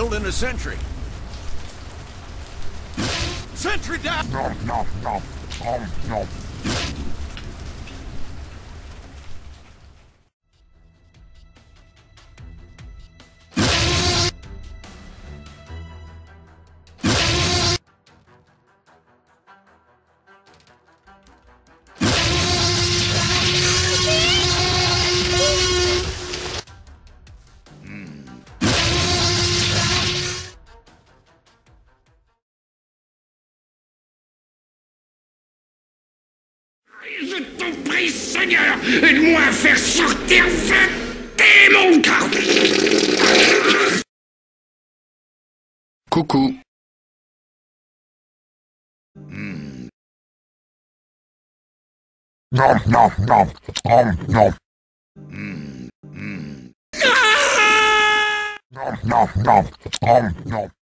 Build in a sentry. Sentry down! Nom, nom, nom, nom, nom. Je t'en prie, Seigneur, aide-moi à faire sortir ce démon, car... Coucou. Nom, nom, nom, nom, nom. Nom, nom, nom, nom, nom.